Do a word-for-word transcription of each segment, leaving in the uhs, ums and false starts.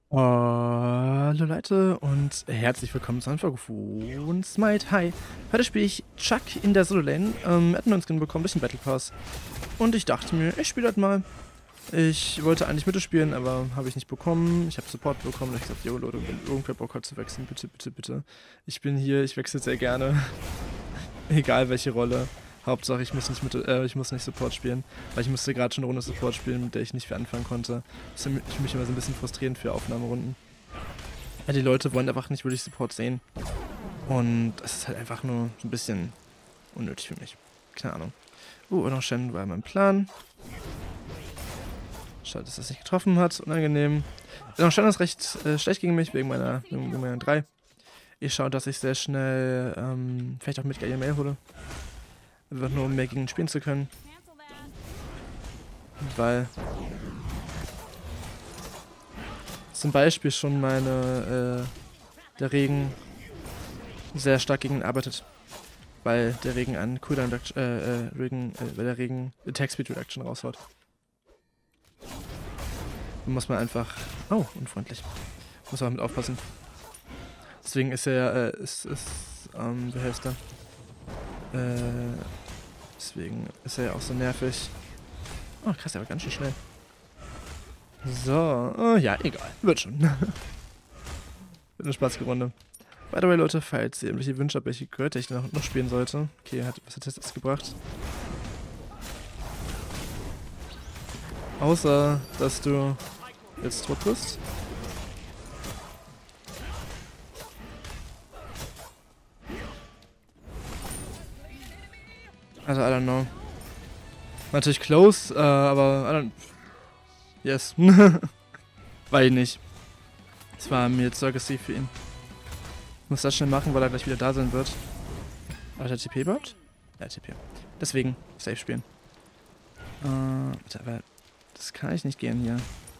Hallo Leute und herzlich willkommen zu einer Folge von Smite. Hi, heute spiele ich Chuck in der Solo-Lane. Ähm, wir hatten einen Skin bekommen durch den Battle Pass. Und ich dachte mir, ich spiele das mal. Ich wollte eigentlich Mitte spielen, aber habe ich nicht bekommen. Ich habe Support bekommen und ich gesagt, yo Leute, wenn irgendwer Bock hat zu wechseln, bitte, bitte, bitte. Ich bin hier, ich wechsle sehr gerne. Egal welche Rolle. Hauptsache ich muss nicht mit, äh, ich muss nicht Support spielen, weil ich musste gerade schon eine Runde Support spielen, mit der ich nicht viel anfangen konnte. Das ist für mich immer so ein bisschen frustrierend für Aufnahmerunden. Ja, die Leute wollen einfach nicht wirklich Support sehen. Und das ist halt einfach nur so ein bisschen unnötig für mich. Keine Ahnung. Uh, und noch Shen war mein Plan. Schade, dass das nicht getroffen hat. Unangenehm. Noch Shen ist recht äh, schlecht gegen mich, wegen meiner, wegen meiner drei. Ich schaue, dass ich sehr schnell ähm, vielleicht auch mit Gallier Mail hole. Einfach nur, um mehr gegen ihn spielen zu können. Weil zum Beispiel schon meine, äh, der Regen sehr stark gegen ihn arbeitet. Weil der Regen einen Cooldown Reduction, äh, äh, Regen, äh, weil der Regen Attack Speed Reduction raushaut. Da muss man einfach, oh, unfreundlich. Muss man mit aufpassen. Deswegen ist er, äh, ist, ist, ähm, wie heißt er? Äh, deswegen ist er ja auch so nervig. Oh, krass, er war ganz schön schnell. So, oh, ja, egal. Wird schon. Wird eine spaßige Runde. By the way, Leute, falls ihr irgendwelche Wünsche habt, welche Götter ich noch, noch spielen sollte. Okay, hat, was hat das jetzt gebracht? Außer, dass du jetzt tot bist. Also, I don't know. Natürlich close, äh, aber I don't... Yes. War ich nicht. Das war mir zu aggressiv für ihn. Ich muss das schnell machen, weil er gleich wieder da sein wird. Hat er T P überhaupt? Ja, T P. Deswegen, safe spielen. Äh, aber das kann ich nicht gehen hier.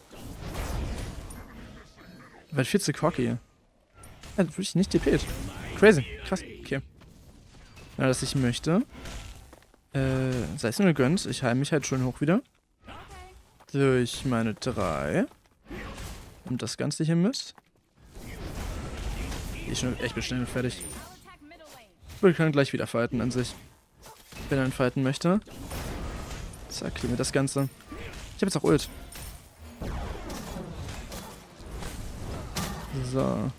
Weil viel zu cocky. Ja, das würde ich nicht T P't. Crazy. Krass. Okay. Ja, dass ich möchte. Äh, sei es nur gegönnt. Ich heile mich halt schon hoch wieder. Durch meine drei. Und das Ganze hier mit. Ich, schon, ich bin schnell und fertig. Wir können gleich wieder fighten an sich. Wenn er ihn fighten möchte. Zack, kriegen wir das Ganze. Ich habe jetzt auch Ult. So.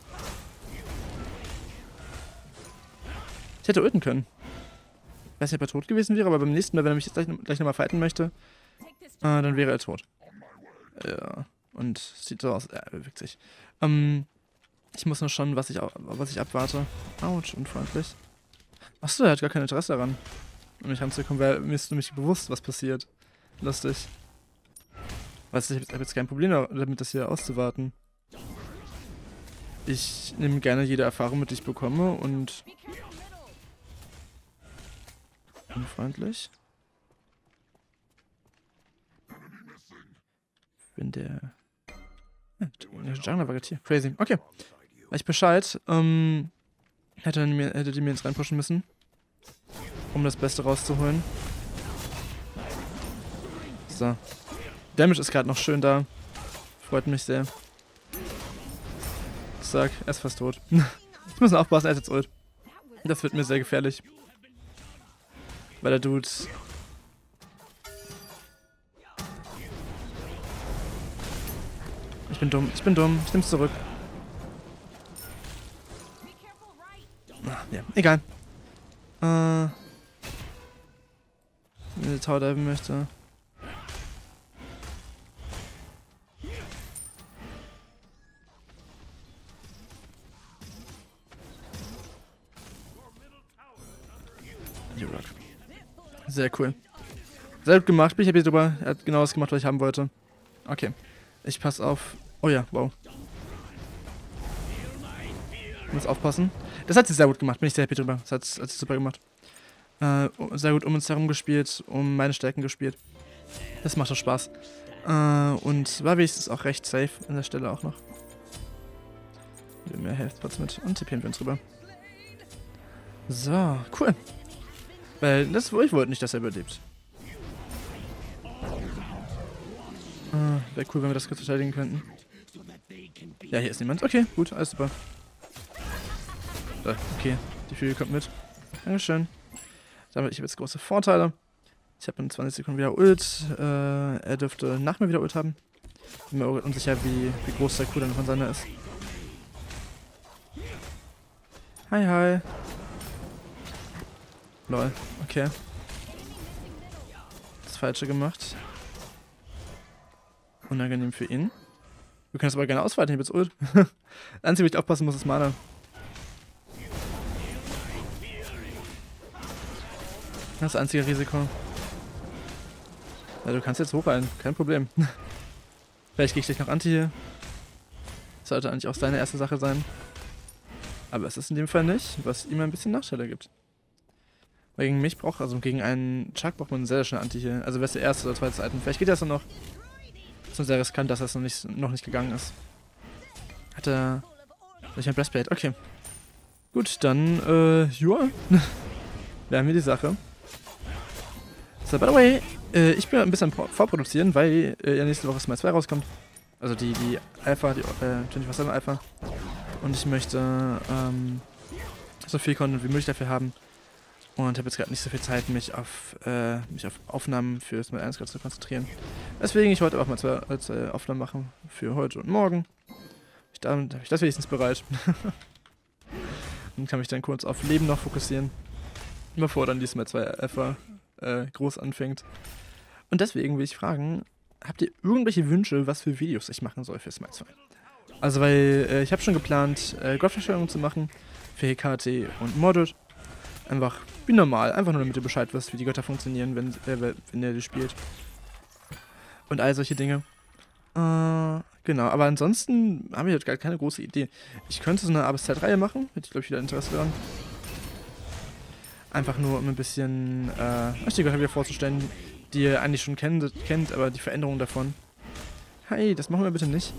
Ich hätte ulten können. Ich weiß nicht, ob er tot gewesen wäre, aber beim nächsten Mal, wenn er mich jetzt gleich, gleich nochmal fighten möchte, äh, dann wäre er tot. Ja. Und sieht so aus. Ja, er bewegt sich. Ähm, ich muss nur schauen, was ich, was ich abwarte. Autsch, unfreundlich. Achso, er hat gar kein Interesse daran, um mich ranzukommen, weil mir ist nämlich bewusst, was passiert. Lustig. Weißt du, ich habe jetzt kein Problem damit, das hier auszuwarten. Ich nehme gerne jede Erfahrung mit, die ich bekomme und... Unfreundlich. Wenn der... Ja, der Jungler war gerade hier. Crazy. Okay. Weiß ich Bescheid. Ähm... Hätte, mir, hätte die mir jetzt reinpushen müssen. Um das Beste rauszuholen. So. Damage ist gerade noch schön da. Freut mich sehr. Zack, er ist fast tot. Ich muss aufpassen, er ist jetzt ult. Das wird mir sehr gefährlich. Weil der Dude... Ich bin dumm, ich bin dumm, ich nehm's zurück. Ach, ja, egal. Äh... Wenn ich Tower diven möchte. Sehr cool. Sehr gut gemacht. Bin ich happy drüber. Er hat genau das gemacht, was ich haben wollte. Okay. Ich pass auf. Oh ja, wow. Ich muss aufpassen. Das hat sie sehr gut gemacht. Bin ich sehr happy drüber. Das hat sie super gemacht. Äh, sehr gut um uns herum gespielt. Um meine Stärken gespielt. Das macht doch Spaß. Äh, und war wenigstens auch recht safe an der Stelle auch noch. Mehr Health-Pots mit. Und tippen wir uns rüber. So, cool. Weil das, ich wollte nicht, dass er überlebt. Äh, Wäre cool, wenn wir das kurz verteidigen könnten. Ja, hier ist niemand. Okay, gut, alles super. So, okay, die Fury kommt mit. Dankeschön. Damit ich habe jetzt große Vorteile. Ich habe in zwanzig Sekunden wieder Ult. Äh, er dürfte nach mir wieder Ult haben. Bin mir unsicher, wie, wie groß der Cooldown von seiner ist. Hi, hi. Lol, okay. Das Falsche gemacht. Unangenehm für ihn. Wir können es aber gerne ausweiten, ich habe jetzt Ult. Das Einzige, wo ich aufpassen muss, ist Mana. Das ist das einzige Risiko. Ja, du kannst jetzt hochhalten, kein Problem. Vielleicht gehe ich gleich noch Anti hier. Sollte eigentlich auch seine erste Sache sein. Aber es ist in dem Fall nicht, was ihm ein bisschen Nachteile gibt. Weil gegen mich braucht, also gegen einen Chuck braucht man sehr, sehr schnell Anti hier. Also wer ist der erste oder zweite Item? Vielleicht geht das dann noch. Ist schon sehr riskant, dass das noch nicht, noch nicht gegangen ist. Hat er... Ich ein Breastplate? Okay. Gut, dann, äh, joa. Wir haben hier die Sache. So, by the way, äh, ich bin ein bisschen vorproduzieren, weil äh, ja nächste Woche Smite zwei rauskommt. Also die, die Alpha, die äh, vierundzwanzig sieben Alpha. Und ich möchte ähm, so viel Content wie möglich dafür haben. Und habe jetzt gerade nicht so viel Zeit, mich auf, äh, mich auf Aufnahmen für Smite eins zu konzentrieren. Deswegen ich heute auch mal zwei, zwei Aufnahmen machen für heute und morgen. Ich, damit habe ich das wenigstens bereit. Und kann mich dann kurz auf Leben noch fokussieren. Bevor dann die Smite zwei Alpha äh, groß anfängt. Und deswegen will ich fragen, habt ihr irgendwelche Wünsche, was für Videos ich machen soll für Smite zwei? Also weil äh, ich habe schon geplant, äh, Graph-Verstellungen zu machen für H K T und Modded. Einfach wie normal, einfach nur damit ihr Bescheid wisst, wie die Götter funktionieren, wenn, äh, wenn ihr die spielt. Und all solche Dinge. Äh, genau, aber ansonsten habe ich halt gar keine große Idee. Ich könnte so eine A bis Z-Reihe machen, hätte ich glaube ich wieder Interesse daran. Einfach nur, um ein bisschen äh, euch die Götter wieder vorzustellen, die ihr eigentlich schon kennt, kennt, aber die Veränderung davon. Hey, das machen wir bitte nicht.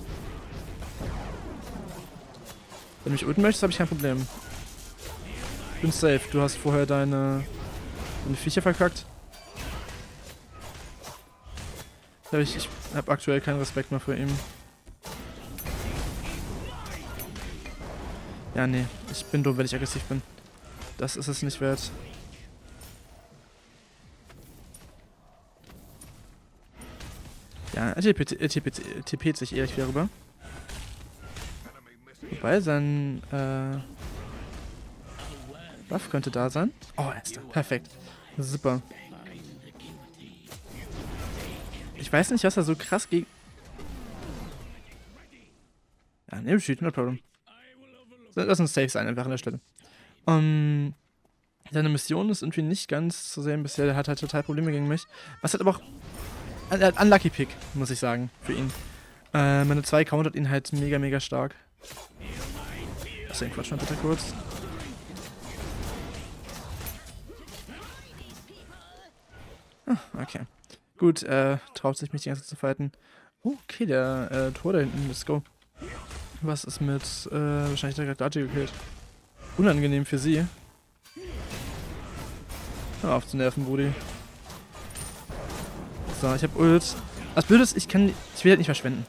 Wenn du mich ulten möchtest, habe ich kein Problem. Ich bin safe. Du hast vorher deine, deine Viecher verkackt. Ich, ich habe aktuell keinen Respekt mehr vor ihm. Ja, nee. Ich bin dumm, wenn ich aggressiv bin. Das ist es nicht wert. Ja, er T P't sich ehrlich wieder rüber. Wobei sein äh, Buff könnte da sein. Oh, er ist da. Perfekt. Super. Ich weiß nicht, was er so krass gegen... Ja, ne, shoot, no problem. Lass uns safe sein, einfach an der Stelle. Um, seine Mission ist irgendwie nicht ganz zu sehen bisher. Der hat halt total Probleme gegen mich. Was hat aber auch... Er hat Unlucky Pick, muss ich sagen, für ihn. Äh, meine zwei countert ihn halt mega, mega stark. Deswegen quatsch mal bitte kurz. Ah, okay. Gut, äh, traut sich mich die ganze Zeit zu fighten. Oh, okay, der äh, Tor da hinten, let's go. Was ist mit, äh, wahrscheinlich der Gradati gekillt. Unangenehm für sie. Hör auf zu nerven, Brudi. So, ich hab Ult. Was blöd ist, ich kann, ich will halt nicht verschwenden.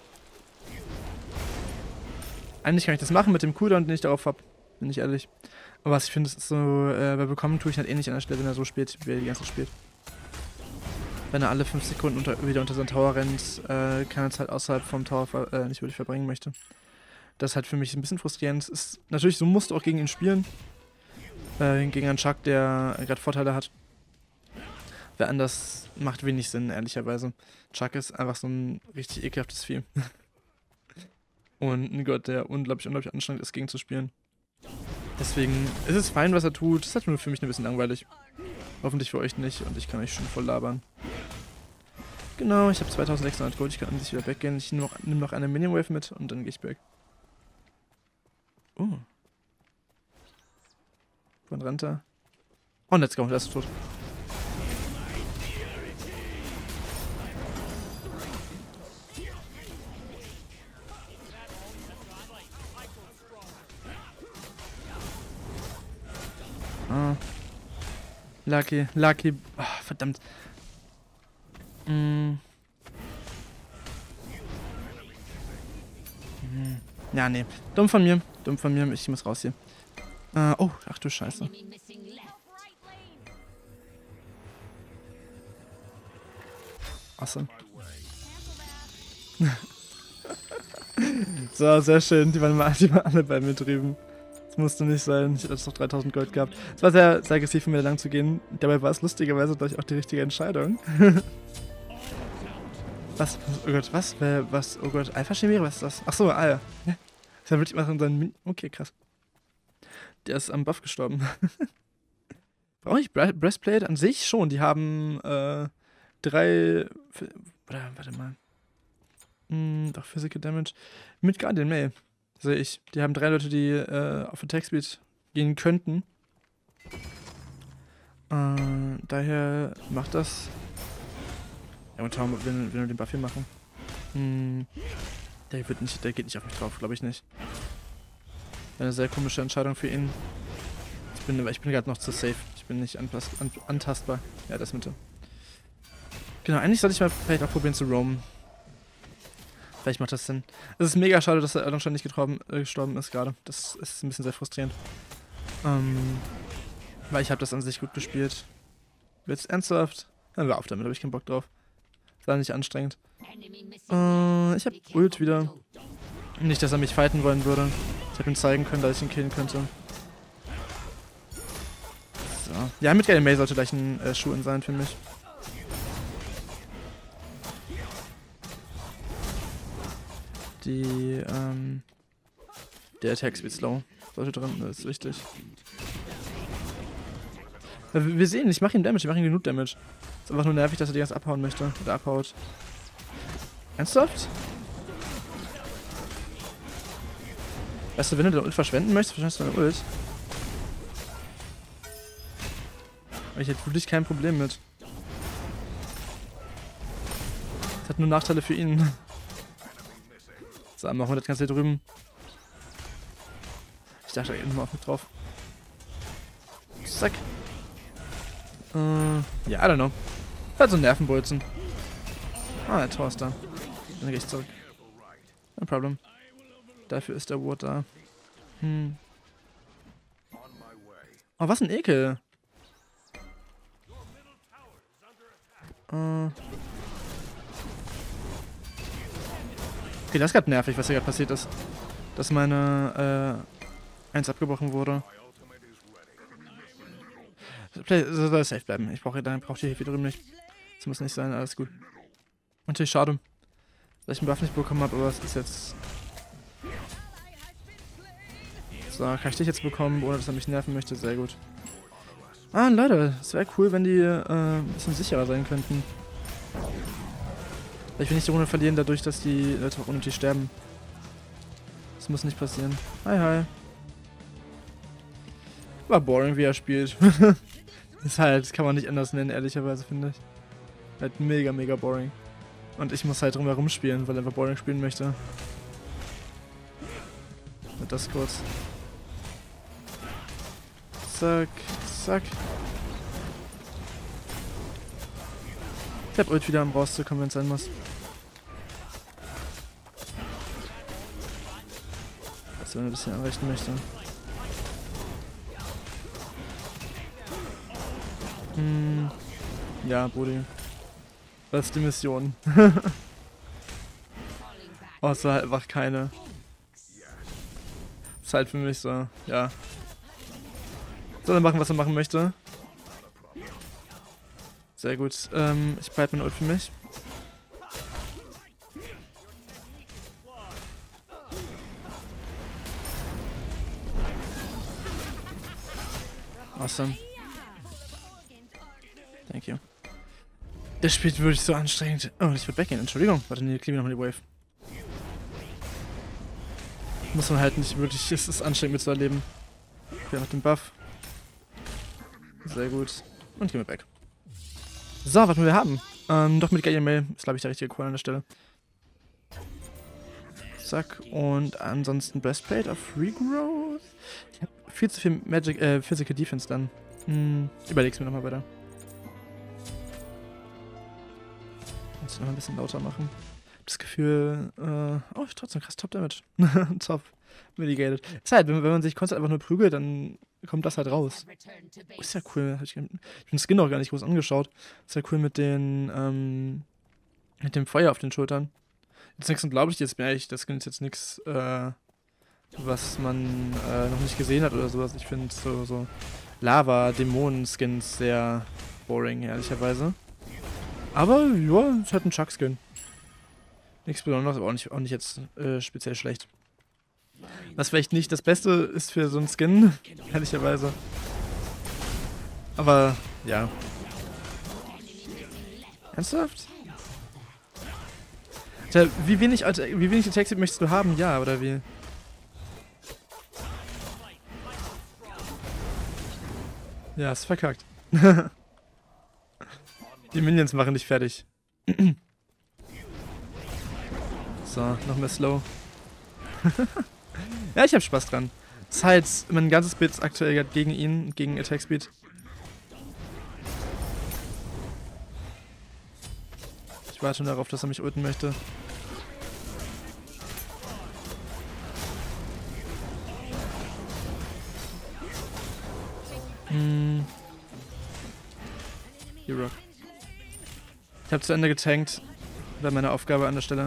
Eigentlich kann ich das machen mit dem Cooldown, den ich darauf hab. Bin ich ehrlich. Aber was ich finde, ist so, äh, bei Bekommen tue ich halt eh nicht an der Stelle, wenn er so spielt, wie er die ganze Zeit spielt. Wenn er alle fünf Sekunden unter, wieder unter seinen Tower rennt, äh, kann er es halt außerhalb vom Tower äh, nicht wirklich verbringen möchte. Das ist halt für mich ein bisschen frustrierend. Ist natürlich, so musst du auch gegen ihn spielen. Äh, gegen einen Chuck, der gerade Vorteile hat. Wer anders macht wenig Sinn, ehrlicherweise. Chuck ist einfach so ein richtig ekelhaftes Vieh. Und ein Gott, der unglaublich, unglaublich anstrengend ist, gegen zu spielen. Deswegen ist es fein, was er tut. Das ist halt nur für mich ein bisschen langweilig. Hoffentlich für euch nicht und ich kann euch schon voll labern. Genau, ich habe zweitausendsechshundert Gold, ich kann an sich wieder weggehen. Ich nehme noch, nehm noch eine Miniwave mit und dann gehe ich back. Oh. Wann rennt er? Oh, let's go, der ist tot. Ah. Lucky, Lucky. Oh, verdammt. Mm. Mm. Ja, nee. Dumm von mir. Dumm von mir. Ich muss raus hier. Äh, oh, ach du Scheiße. Awesome. So, sehr schön. Die waren, mal, die waren alle bei mir drüben. Das musste nicht sein. Ich hätte jetzt noch dreitausend Gold gehabt. Es war sehr, sehr aggressiv von mir, da lang zu gehen. Dabei war es lustigerweise gleich auch die richtige Entscheidung. Was? Oh Gott, was? Wer, was? Oh Gott, Alpha Chimäre, was ist das? Achso, ah ja. Ja. Das war wirklich mal in seinen Min Okay, krass. Der ist am Buff gestorben. Brauche ich Bre Breastplate? An sich schon. Die haben äh, drei. Oder, warte mal. Hm, doch, Physical Damage. Mit Guardian Mail. Sehe ich. Die haben drei Leute, die äh, auf Attack Speed gehen könnten. Äh, daher macht das. Ja, und schauen, wenn, wenn wir den Buff hier machen. Hm, der, wird nicht, der geht nicht auf mich drauf, glaube ich nicht. Eine sehr komische Entscheidung für ihn. Ich bin, ich bin gerade noch zu safe. Ich bin nicht anpass, an, antastbar. Ja, das Mitte. Genau, eigentlich sollte ich mal vielleicht auch probieren zu roamen. Vielleicht macht das Sinn. Es ist mega schade, dass der Erlang schon nicht getroffen, äh, gestorben ist gerade. Das ist ein bisschen sehr frustrierend. Ähm, weil ich habe das an sich gut gespielt. Wird's ernsthaft? Dann wir auf damit, habe ich keinen Bock drauf. Ist war nicht anstrengend. Äh, ich habe Ult wieder. Nicht, dass er mich fighten wollen würde. Ich habe ihm zeigen können, dass ich ihn killen könnte. So. Ja, mit Guardian Mail sollte gleich ein äh, Schuh in sein für mich. Die, ähm... Der Attack Speed Slow. Sollte drin, das ist wichtig. Wir sehen, ich mache ihm Damage, ich mache ihm genug Damage. Ist einfach nur nervig, dass er die ganz abhauen möchte. Oder abhaut. Ernsthaft? Weißt du, wenn du deine Ult verschwenden möchtest, verschwendest du deine Ult. Aber ich hätte wirklich kein Problem mit. Das hat nur Nachteile für ihn. So, machen wir das Ganze hier drüben. Ich dachte, da geht nochmal auf mich drauf. Zack. Äh, ja, I don't know. Halt so ein Nervenbolzen. Ah, der Tor ist da. Dann gehe ich zurück. No problem. Dafür ist der Ward da. Hm. Oh, was ein Ekel. Äh. Okay, das ist gerade nervig, was hier gerade passiert ist. Dass meine, äh, eins abgebrochen wurde. Soll safe bleiben. Ich brauche dann brauche die Hilfe drüben nicht. Das muss nicht sein, alles gut. Natürlich schade, dass ich den Buff nicht bekommen habe, aber es ist jetzt. So, kann ich dich jetzt bekommen, ohne dass er mich nerven möchte? Sehr gut. Ah, Leute, es wäre cool, wenn die äh, ein bisschen sicherer sein könnten. Ich will nicht die Runde verlieren, dadurch, dass die Leute auch unnötig sterben. Das muss nicht passieren. Hi, hi. War boring, wie er spielt. Ist halt, kann man nicht anders nennen, ehrlicherweise, finde ich. Halt mega, mega boring. Und ich muss halt drumherum spielen, weil er einfach boring spielen möchte. Mit das kurz. Zack, zack. Ich hab Ult wieder, um rauszukommen, wenn es sein muss. Was er ein bisschen anrichten möchte. Hm. Ja, Brudi. Das ist die Mission. Oh, es war halt einfach keine. Ist halt für mich so, ja. Soll er machen, was er machen möchte. Sehr gut. Ähm, ich behalte meine Ult für mich. Awesome. Thank you. Das Spiel wirklich so anstrengend. Oh, ich würde weggehen. Entschuldigung. Warte, nee, klebe nochmal die Wave. Muss man halt nicht wirklich. Es ist anstrengend mitzuerleben. Okay, noch den Buff. Sehr gut. Und gehen wir weg. So, was wir haben. Ähm, doch mit Guardian Mail ist, glaube ich, der richtige Call an der Stelle. Zack. Und ansonsten Breastplate auf Regrowth. Ich habe viel zu viel Magic, äh, Physical Defense dann. Hm, überleg's mir nochmal weiter. Muss noch ein bisschen lauter machen. das Gefühl, äh, oh, ich trotzdem krass Top Damage. Top. Mitigated. Ist halt, wenn, wenn man sich konstant einfach nur prügelt, dann kommt das halt raus. Ist ja cool. Ich habe den Skin auch gar nicht groß angeschaut. Ist ja cool mit den, ähm, mit dem Feuer auf den Schultern. Jetzt nichts Unglaubliches, bin ehrlich, das Skin ist jetzt nichts, äh, was man äh, noch nicht gesehen hat oder sowas. Ich finde so, so Lava-Dämonen-Skins sehr boring, ehrlicherweise. Aber, ja, ist halt ein Chuck-Skin. Nichts Besonderes, aber auch nicht, auch nicht jetzt äh, speziell schlecht. Was vielleicht nicht das Beste ist für so einen Skin, ehrlicherweise. Aber, ja. Ernsthaft? Tja, wie wenig, wie wenig Attacks möchtest du haben? Ja, oder wie? Ja, ist verkackt. Die Minions machen dich fertig. So, noch mehr Slow. Ja, ich hab Spaß dran. Das ist halt, mein ganzes Bild ist aktuell gegen ihn, gegen Attack Speed. Ich warte schon darauf, dass er mich ulten möchte. Hm. You rock. Ich habe zu Ende getankt. Wäre meine Aufgabe an der Stelle.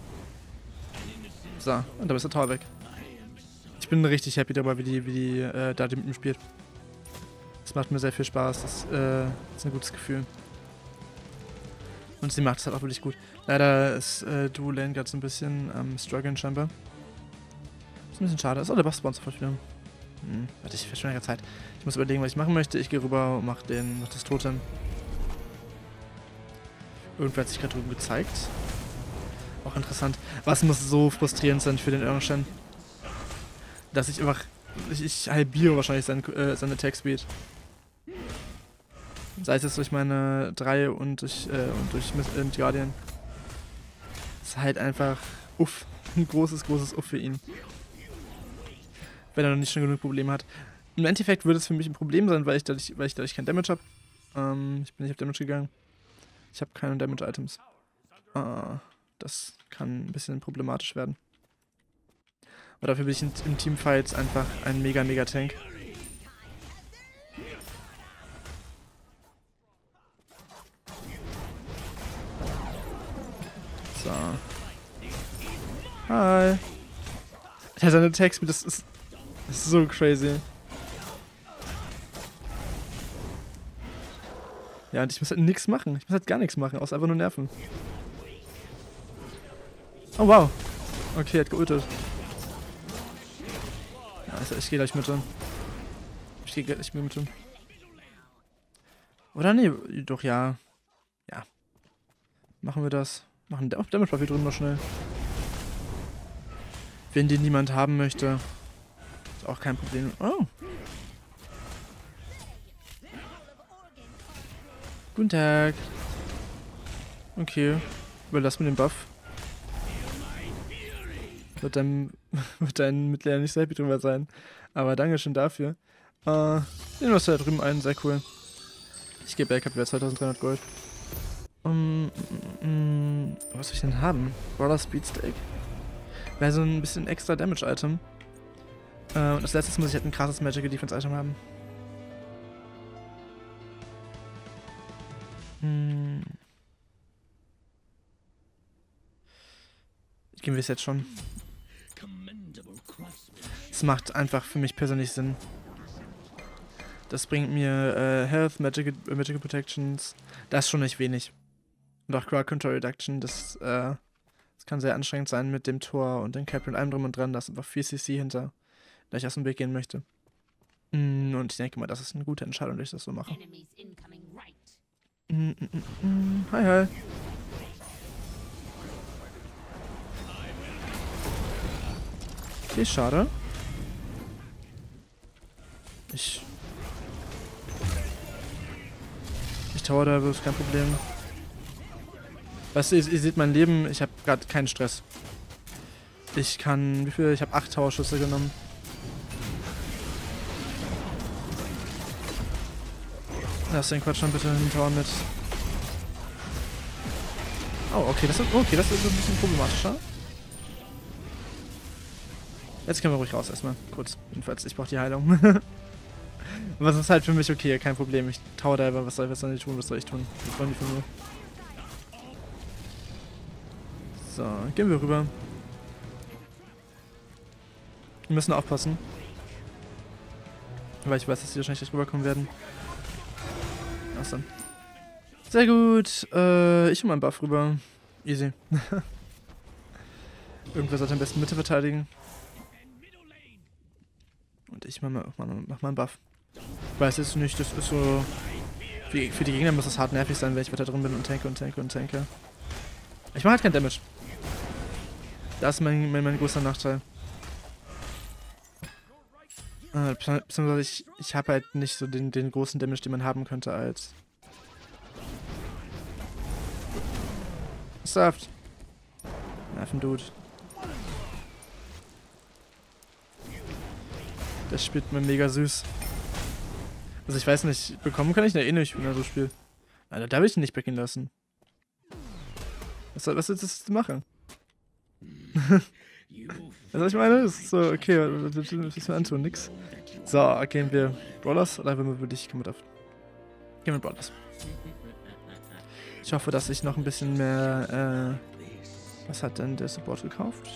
So, und da ist der Tower weg. Ich bin richtig happy dabei, wie die, wie die äh, da mit mir spielt. Das macht mir sehr viel Spaß. Das äh, ist ein gutes Gefühl. Und sie macht es halt auch wirklich gut. Leider ist äh, Duo Lane gerade so ein bisschen am ähm, strugglen scheinbar. Ist ein bisschen schade. Ist auch der Buff-Sponsor sofort wieder. Hm, warte, ich verschwende Zeit. Ich muss überlegen, was ich machen möchte. Ich gehe rüber und mach den, mach das Totem. Irgendwer hat sich gerade drüben gezeigt. Auch interessant. Was muss so frustrierend sein für den Irrshen? Dass ich einfach... Ich, ich halbiere wahrscheinlich seinen, äh, seine Attack Speed. Sei es jetzt durch meine drei und durch, äh, und durch äh, Guardian. Das ist halt einfach... Uff. Ein großes, großes Uff für ihn. Wenn er noch nicht schon genug Probleme hat. Im Endeffekt würde es für mich ein Problem sein, weil ich dadurch, weil ich dadurch kein Damage habe. Ähm, ich bin nicht auf Damage gegangen. Ich habe keine Damage-Items. Ah, das kann ein bisschen problematisch werden. Aber dafür bin ich in, im Teamfight einfach ein mega, mega Tank. So. Hi. Ja, seine Attacks, das ist, das ist so crazy. Ja, und ich muss halt nichts machen. Ich muss halt gar nichts machen, außer einfach nur nerven. Oh, wow. Okay, er hat geultet. Ja, also ich gehe gleich mit ihm. Ich gehe gleich mit ihm. Oder nee, doch ja. Ja. Machen wir das. Machen der auch Damage Buff hier drüben noch schnell. Wenn den niemand haben möchte, ist auch kein Problem. Oh. Guten Tag. Okay. Überlass mir den Buff. Wird dein, wird dein Mitglied nicht so happy drüber sein. Aber Dankeschön dafür. Äh, den hast du da drüben ein, sehr cool. Ich gebe back, hab wieder zweitausenddreihundert Gold. Um, um, was soll ich denn haben? Brawler Speed Steak. Wäre so ein bisschen extra Damage-Item. Äh, und als letztes muss ich halt ein krasses Magical Defense-Item haben. Hm. Gehen wir es jetzt schon. Es macht einfach für mich persönlich Sinn. Das bringt mir äh, Health, Magical, äh, Magical Protections. Das ist schon nicht wenig. Und auch Crowd Control Reduction, das, äh, das kann sehr anstrengend sein mit dem Tor und dem Cap und allem drum und dran. Da ist einfach viel C C hinter, da ich aus dem Weg gehen möchte. Mm, und ich denke mal, das ist eine gute Entscheidung, dass ich das so mache. Mm, mm, mm, mm. Hi, hi. Okay, schade. Ich... Ich tower da, ist kein Problem. Weißt du, ihr, ihr seht mein Leben, ich habe gerade keinen Stress. Ich kann... Wie viel? Ich habe acht Towerschüsse genommen. Lass den Quatsch schon bitte in den Tower mit. Oh, okay, das ist, okay, das ist ein bisschen problematischer. Jetzt können wir ruhig raus erstmal. Kurz. Jedenfalls, ich brauche die Heilung. Was ist halt für mich okay, kein Problem. Ich Tower Diver, was soll, was soll ich tun? Was soll ich tun? Was wollen die von mir? So, gehen wir rüber. Wir müssen aufpassen. Weil ich weiß, dass die wahrscheinlich nicht rüberkommen werden. Achso. Sehr gut. Äh, ich hol mal einen Buff rüber. Easy. Irgendwer sollte am besten Mitte verteidigen. Und ich mach mal, mach mal, mach mal einen Buff. Ich weiß jetzt nicht, das ist so... Für, für die Gegner muss das hart nervig sein, wenn ich weiter drin bin und tanke und tanke und tanke. Ich mach halt kein Damage. Das ist mein, mein, mein großer Nachteil. Äh, beziehungsweise ich, ich habe halt nicht so den, den großen Damage, den man haben könnte als... Saft. Nerven-Dude. Das spielt mir mega süß. Also ich weiß nicht, bekommen kann ich da eh nicht, wenn er so spielt. Alter, da will ich ihn nicht backen lassen. Was soll, was soll das machen? Was ich meine? Das ist so, okay, was willst du mir antun? Nix. So, gehen wir Brawlers oder wenn wir wirklich kommen wir auf. Gehen wir Brawlers. Ich hoffe, dass ich noch ein bisschen mehr, äh, was hat denn der Support gekauft?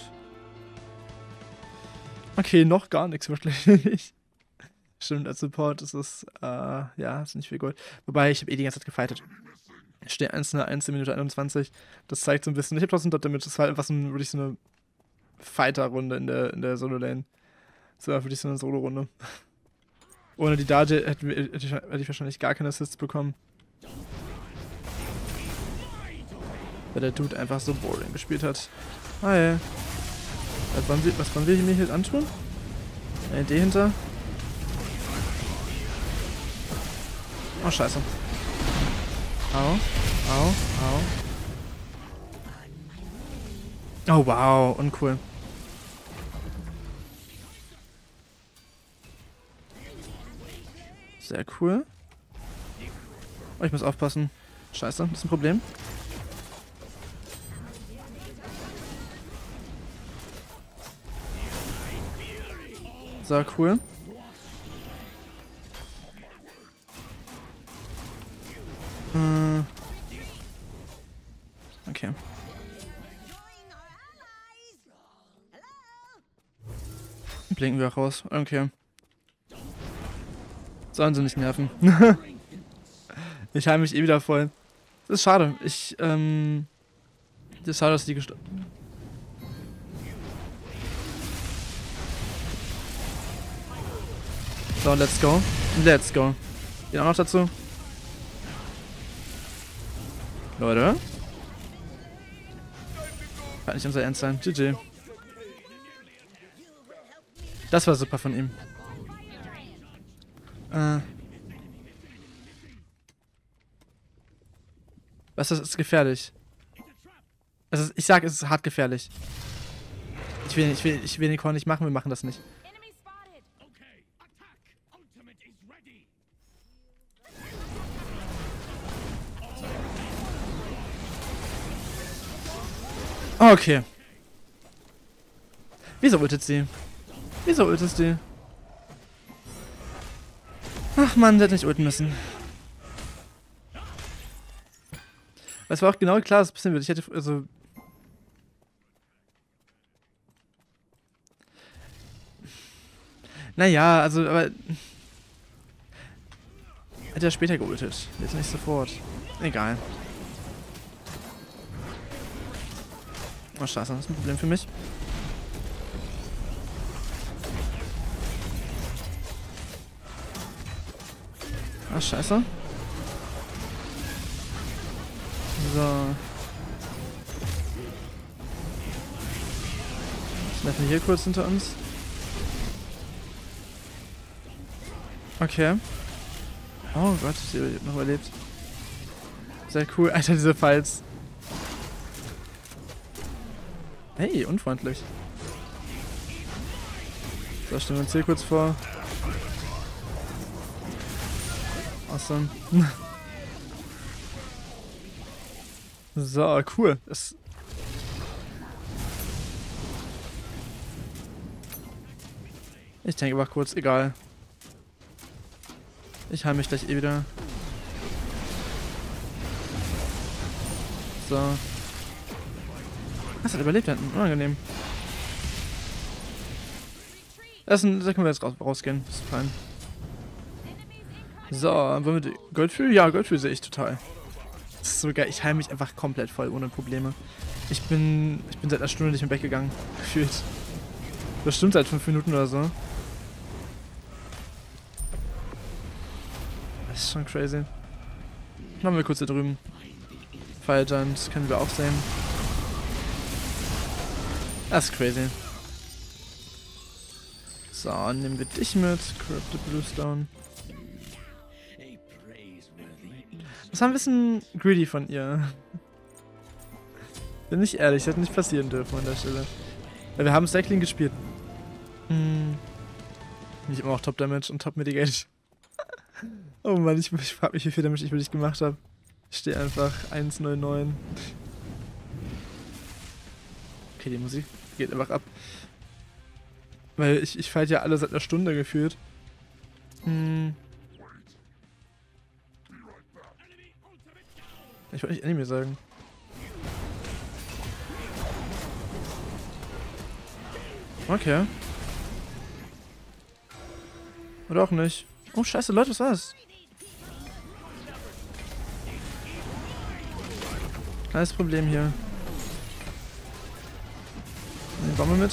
Okay, noch gar nichts wirklich. Stimmt, als Support ist es, äh, ja, ist nicht viel Gold. Wobei, ich habe eh die ganze Zeit gefightet. Ich stehe eins null eins in Minute einundzwanzig. Das zeigt so ein bisschen, ich habe tausend Damage, das war einfach so ein, wirklich so eine Fighter-Runde in der, in der Solo-Lane. Das war wirklich so eine Solo-Runde. Ohne die Dage hätte, hätte, ich, hätte ich wahrscheinlich gar keine Assists bekommen. Weil der Dude einfach so boring gespielt hat. Hi. Was wollen wir, was wollen wir mir hier antun? Eine Idee hinter. Oh, scheiße. Au, au, au. Oh, wow, uncool. Sehr cool. Oh, ich muss aufpassen. Scheiße, das ist ein Problem. So, cool. Äh. Okay. Blinken wir auch raus. Okay. Sollen sie nicht nerven. Ich heile mich eh wieder voll. Das ist schade. Ich, ähm... Das ist schade, dass die gestorben... So, let's go. Let's go. Gehen auch noch dazu. Leute. Kann nicht unser Ernst sein. G G. Das war super von ihm. Äh. Was ist, ist gefährlich? Es ist, ich sag, es ist hart gefährlich. Ich will, ich will, ich will den Call nicht machen, wir machen das nicht. Okay. Wieso ultet sie? Wieso ultet sie? Ach man, der hätte nicht ulten müssen. Es war auch genau klar, dass es passieren wird. Ich hätte, also... Naja, also, aber... Hätte er später geultet. Jetzt nicht sofort. Egal. Oh, scheiße, das ist ein Problem für mich. Ah, scheiße. So. Schneiden wir hier kurz hinter uns. Okay. Oh Gott, ich habe noch überlebt. Sehr cool. Alter, diese Fights. Hey, unfreundlich. So, stellen wir uns hier kurz vor. Awesome. So, cool. Das ich denke mal kurz, egal. Ich heile mich gleich eh wieder. So. Was hat überlebt hinten? Unangenehm. Das ist ein, da können wir jetzt raus, rausgehen. Das ist fein. So, wollen wir die Goldfühl? Ja, Goldfühl sehe ich total. Das ist so geil. Ich heile mich einfach komplett voll, ohne Probleme. Ich bin, ich bin seit einer Stunde nicht mehr weggegangen. Gefühlt. Das stimmt seit fünf Minuten oder so. Das ist schon crazy. Machen wir kurz da drüben. Fire Giant können wir auch sehen. Das ist crazy. So, nehmen wir dich mit. Corrupted Bluestone. Das war ein bisschen greedy von ihr. Bin ich ehrlich, das hätte nicht passieren dürfen an der Stelle. Weil wir haben sehr clean gespielt. Hm. Nicht immer auch Top Damage und Top Mitigate. Oh Mann, ich, ich frage mich, wie viel Damage ich wirklich gemacht habe. Ich stehe einfach eins null neun. Okay, die Musik geht einfach ab. Weil ich, ich fight ja alle seit einer Stunde gefühlt. Hm. Ich wollte nicht Enemy sagen. Okay. Oder auch nicht. Oh scheiße, Leute, was war's? Kleines Problem hier. Die Bombe mit.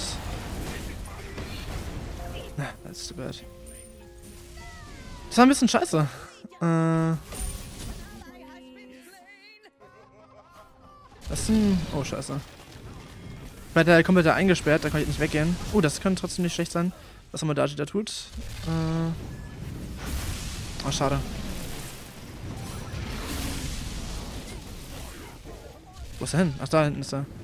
Na, that's too bad. Das war ein bisschen scheiße. Äh. Das ist ein... Oh, scheiße. Weil der komplett eingesperrt, da kann ich nicht weggehen. Oh, das könnte trotzdem nicht schlecht sein, was Amadagi da tut. Äh. Oh, schade. Wo ist er hin? Ach, da hinten ist er.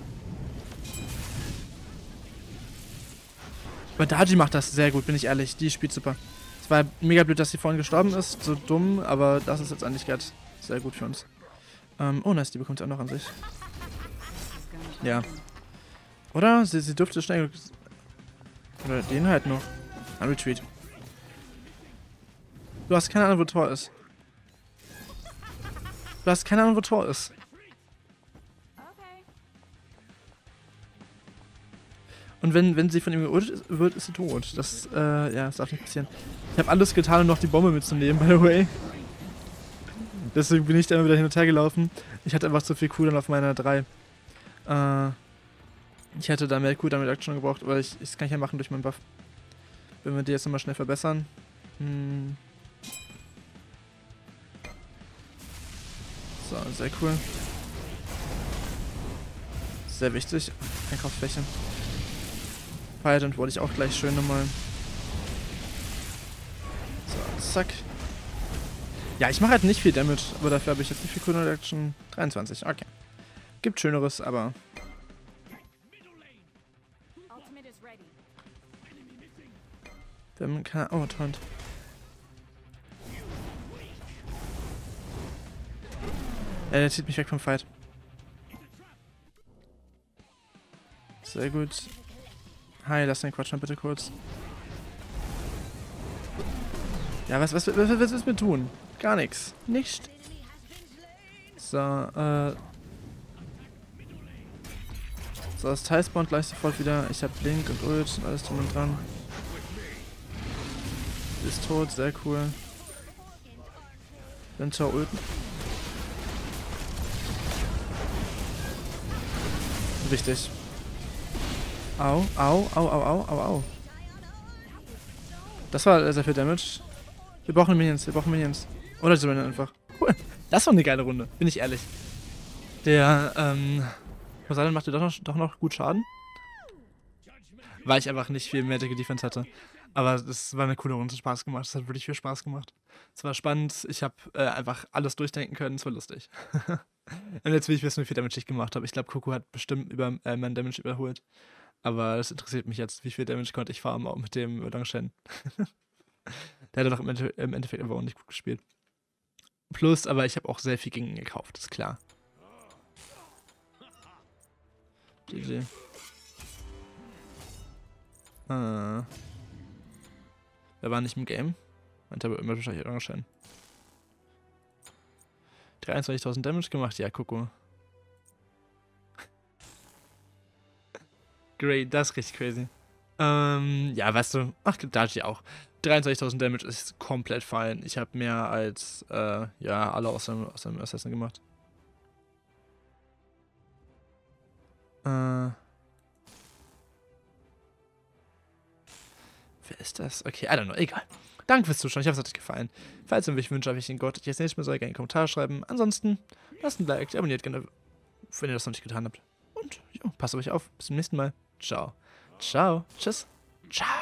Aber Daji macht das sehr gut, bin ich ehrlich. Die spielt super. Es war mega blöd, dass sie vorhin gestorben ist. So dumm, aber das ist jetzt eigentlich gerade sehr gut für uns. Ähm, oh, nice, die bekommt sie auch noch an sich. Ja. Oder? Sie, sie dürfte schnell... Oder den halt noch. Ein Retreat. Du hast keine Ahnung, wo Tor ist. Du hast keine Ahnung, wo Tor ist. Und wenn, wenn sie von ihm geultet wird, ist sie tot. Das, äh, ja, das darf nicht passieren. Ich habe alles getan, um noch die Bombe mitzunehmen, by the way. Deswegen bin ich da immer wieder hin und her gelaufen. Ich hatte einfach zu viel Cooldown auf meiner drei. Äh, ich hätte da mehr Cooldown Reduction gebraucht, aber ich, das kann ich ja machen durch meinen Buff. Wenn wir die jetzt nochmal schnell verbessern. Hm. So, sehr cool. Sehr wichtig. Einkaufsfläche. Firegiant wollte ich auch gleich schön nochmal. So, zack. Ja, ich mache halt nicht viel Damage, aber dafür habe ich jetzt nicht viel Cooldown Reduction. dreiundzwanzig, okay. Gibt Schöneres, aber... Wir haben keine... Oh, Taunt. Ja, der zieht mich weg vom Fight. Sehr gut. Hi, lass den Quatsch mal bitte kurz. Ja, was, was, was, was, was willst du mir tun? Gar nichts. Nicht. So, äh... So, das Teil spawnt gleich sofort wieder. Ich hab Blink und Ult und alles drum und dran. Ist tot, sehr cool. Winter ulten. Wichtig. Au, au, au, au, au, au, au. Das war sehr viel Damage. Wir brauchen Minions, wir brauchen Minions. Oder so einfach. Cool. Das war eine geile Runde, bin ich ehrlich. Der, ähm... Poseidon machte doch noch, doch noch gut Schaden. Weil ich einfach nicht viel Magic Defense hatte. Aber das war eine coole Runde, Spaß gemacht. Das hat wirklich viel Spaß gemacht. Es war spannend, ich habe äh, einfach alles durchdenken können, es war lustig. Und jetzt will ich wissen, wie viel Damage ich gemacht habe. Ich glaube, Coco hat bestimmt über, äh, meinen Damage überholt. Aber das interessiert mich jetzt, wie viel Damage konnte ich farmen, auch mit dem Langshen. Der hat doch im, Ende im Endeffekt einfach auch nicht gut gespielt. Plus, aber ich habe auch sehr viel gegen ihn gekauft, ist klar. G G. Ah. Er war nicht im Game. Meint aber immer wahrscheinlich angeschein. dreiundzwanzigtausend Damage gemacht? Ja, Kuckuck. Great, das ist richtig crazy. Ähm, ja, weißt du, ach, Daji auch. dreiundzwanzigtausend Damage ist komplett fein. Ich habe mehr als, äh, ja, alle aus dem, aus dem Assassin gemacht. Äh. Wer ist das? Okay, I don't know, egal. Danke fürs Zuschauen, ich hoffe, es hat euch gefallen. Falls ihr mich wünscht, habe ich den Gott, ich jetzt nächstes Mal soll, gerne in die Kommentare schreiben. Ansonsten, lasst ein Like, abonniert gerne, wenn ihr das noch nicht getan habt. Und, jo, passt auf euch auf. Bis zum nächsten Mal. Ciao. Ciao. Tschüss. Ciao.